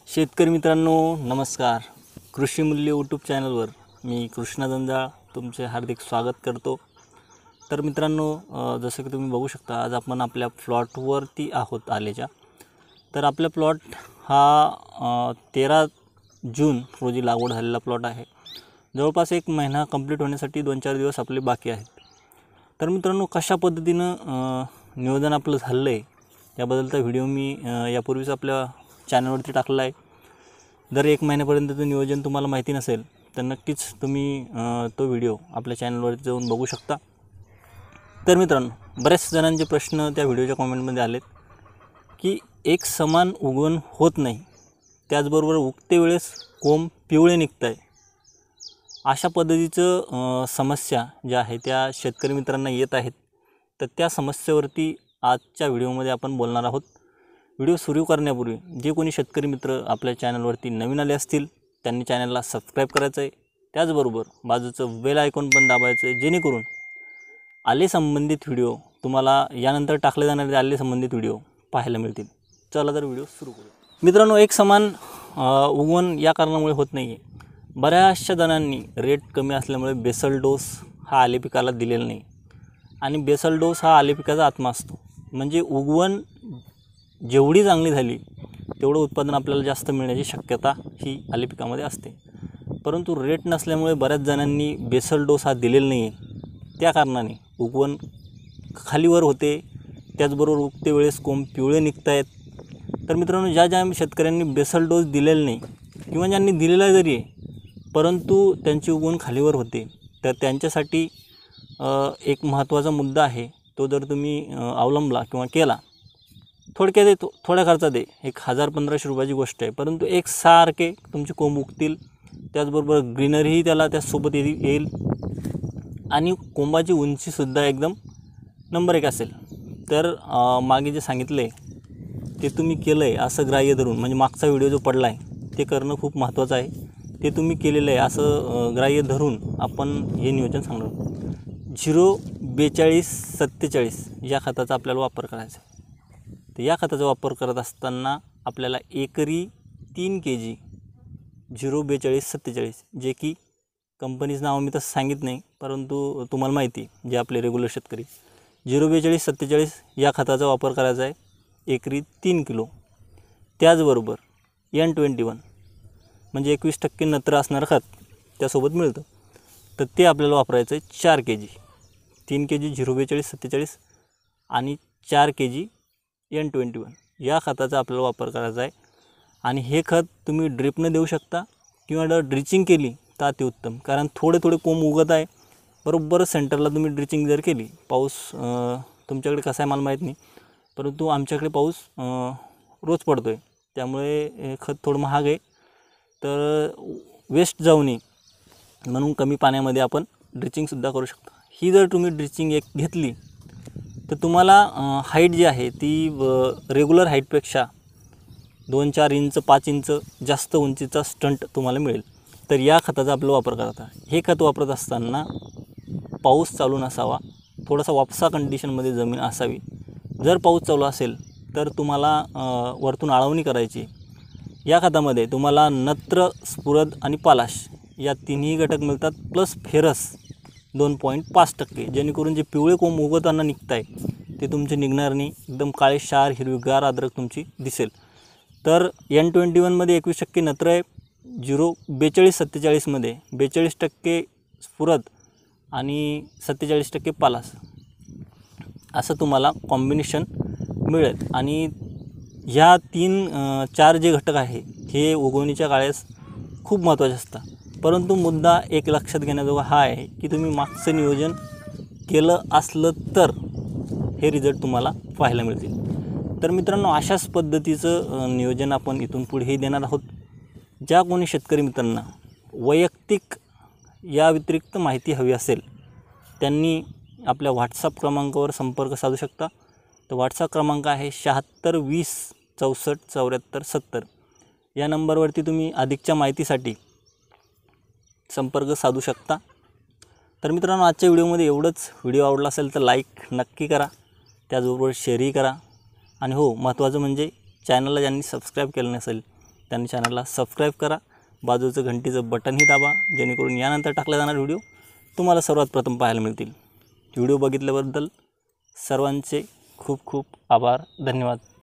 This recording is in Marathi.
शेतकरी मित्रांनो नमस्कार. कृषी मूल्य यूट्यूब चॅनलवर मी कृष्णा जंजाळ तुमचे हार्दिक स्वागत करतो. तर मित्रांनो जसं की तुम्ही बघू शकता आज आपण आपल्या प्लॉटवरती आहोत आलेच्या. तर आपला प्लॉट हा 13 जून रोजी लागवड झालेला प्लॉट आहे. जवळपास एक महिना कंप्लीट होण्यासाठी 2-4 दिवस आपले बाकी आहेत. तर मित्रांनो कशा पद्धतीनं नियोजन आपलं झालं आहे याबद्दलचा व्हिडिओ मी यापूर्वीच आपल्या चॅनलवरती टाकला आहे. जर एक महिन्यापर्यंतचं नियोजन तुम्हाला माहिती नसेल तर नक्कीच तुम्ही तो व्हिडिओ आपल्या चॅनलवरती जाऊन बघू शकता. तर मित्रांनो बऱ्याच जणांचे प्रश्न त्या व्हिडिओच्या कमेंटमध्ये आलेत की एक समान उगवण होत नाही, त्याचबरोबर उगते वेळेस कोंब पिवळे निघत आहे, अशा पद्धतीचं समस्या ज्या आहे त्या शेतकरी मित्रांना येत आहेत. तर त्या समस्येवरती आजच्या व्हिडिओमध्ये आपण बोलणार आहोत. व्हिडिओ सुरू करण्यापूर्वी जे कोणी शेतकरी मित्र आपल्या चॅनलवरती नवीन आले असतील त्यांनी चॅनलला सबस्क्राईब करायचं आहे. त्याचबरोबर बाजूचं बेल आयकॉन पण दाबायचं आहे, जेणेकरून आले संबंधित व्हिडिओ तुम्हाला यानंतर टाकले जाणारे आले संबंधित व्हिडिओ पाहायला मिळतील. चला तर व्हिडिओ सुरू करू. मित्रांनो एक समान उगवण या कारणामुळे होत नाही आहे. बऱ्याचशा जणांनी रेट कमी असल्यामुळे बेसल डोस हा आले पिकाला दिलेला नाही, आणि बेसल डोस हा आले पिकाचा आत्मा असतो. म्हणजे उगवण जेवढी चांगली झाली तेवढं उत्पादन आपल्याला जास्त मिळण्याची शक्यता ही आले पिकामध्ये असते. परंतु रेट नसल्यामुळे बऱ्याच जणांनी बेसल डोस हा दिलेला नाही आहे. त्या कारणाने उगवण खालीवर होते, त्याचबरोबर उगते वेळेस कोंब पिवळे निघत आहेत. तर मित्रांनो ज्या शेतकऱ्यांनी बेसल डोस दिलेला नाही किंवा ज्यांनी दिलेला जरी आहे परंतु त्यांची उगवण खालीवर होते, तर त्यांच्यासाठी एक महत्त्वाचा मुद्दा आहे. तो जर तुम्ही अवलंबला किंवा केला, थोडक्यात येतो थोड्या खर्चात आहे, 1000-1500 रुपयाची गोष्ट आहे, परंतु एक सारखे तुमचे कोंब उगतील, त्याचबरोबर ग्रीनरीही त्याला त्यासोबत येईल आणि कोंबाची उंचीसुद्धा एकदम नंबर 1 असेल. तर मागे जे सांगितलं आहे ते तुम्ही केलं आहे असं ग्राह्य धरून, म्हणजे मागचा व्हिडिओ जो पडला आहे ते करणं खूप महत्त्वाचं आहे. ते तुम्ही केलेलं आहे असं ग्राह्य धरून आपण हे नियोजन सांगणार. 0-42-47 या खताचा आपल्याला वापर करायचा आहे. तर या खताचा वापर करत असताना आपल्याला एकरी 3 kg 0-42-47, जे की कंपनीचं नाव मी तसं सांगित नाही, परंतु तुम्हाला माहिती जे आपले रेग्युलर शेतकरी 0-42-47 या खताचा वापर करायचा आहे एकरी 3 किलो. त्याचबरोबर N21 म्हणजे 21% नत्र असणारं खत त्यासोबत मिळतं, तर ते आपल्याला वापरायचं आहे 4 kg. 3 kg 0-42-47 आणि 4 kg N21 या खताचा आपल्याला वापर करायचा आहे. आणि हे खत तुम्ही ड्रिपनं देऊ शकता किंवा ड्रिचिंग केली तर अतिउत्तम, कारण थोडे कोंब उगत आहे. बरोबर सेंटरला तुम्ही ड्रिचिंग जर केली, पाऊस तुमच्याकडे कसा आहे मला माहीत नाही, परंतु आमच्याकडे पाऊस रोज पडतो आहे, त्यामुळे खत थोडं महाग आहे. तर वेस्ट जाऊ नये म्हणून कमी पाण्यामध्ये आपण ड्रिचिंगसुद्धा करू शकता. ही जर तुम्ही ड्रिचिंग एक घेतली तर तुम्हाला हाईट जी आहे ती रेग्युलर हाईटपेक्षा 2-4 इंच 5 इंच जास्त उंचीचा स्टंट तुम्हाला मिळेल. तर या खताचा आपला वापर करता. हे खत वापरत असताना पाऊस चालू नसावा, थोडासा वापसा कंडिशनमध्ये जमीन असावी. जर पाऊस चालू असेल तर तुम्हाला वरतून आळवणी करायची. या खतामध्ये तुम्हाला नत्र, स्फुरद आणि पालाश या तिन्ही घटक मिळतात, प्लस फेरस 2.5%, जेणेकरून जे पिवळे कोंब उगवताना निघत आहे ते तुमचे निघणार नाही, एकदम काळेशार हिरवीगार अद्रक तुमची दिसेल. तर N21मध्ये 21% नत्र आहे, 0-42-47मध्ये 42% स्फुरद आणि 47% पालाश असं तुम्हाला कॉम्बिनेशन मिळेल. आणि ह्या 3-4 जे घटक आहे हे उगवणीच्या काळास खूप महत्त्वाचे असतात. परंतु मुद्दा एक लक्षात घेण्याजोगा हा आहे की तुम्ही मागचं नियोजन केलं असलं तर हे रिझल्ट तुम्हाला पाहायला मिळतील. तर मित्रांनो अशाच पद्धतीचं नियोजन आपण इथून पुढेही देणार आहोत. ज्या कोणी शेतकरी मित्रांना वैयक्तिक या व्यतिरिक्त माहिती हवी असेल त्यांनी आपल्या व्हॉट्सअप क्रमांकावर संपर्क साधू शकता. तर व्हॉट्सअप क्रमांक आहे 7620647470. या नंबरवरती तुम्ही अधिकच्या माहितीसाठी संपर्क साधू शकता. तर मित्रांनो आजच्या व्हिडिओमध्ये एवढंच. व्हिडिओ आवडला असेल तर लाईक नक्की करा, त्याचबरोबर शेअरही करा. आणि हो महत्त्वाचं म्हणजे चॅनलला ज्यांनी सबस्क्राईब केलं नसेल त्यांनी चॅनलला सबस्क्राईब करा, बाजूचं घंटीचं बटनही दाबा, जेणेकरून यानंतर टाकला जाणारा व्हिडिओ तुम्हाला सर्वात प्रथम पाहायला मिळतील. व्हिडिओ बघितल्याबद्दल सर्वांचे खूप खूप आभार. धन्यवाद.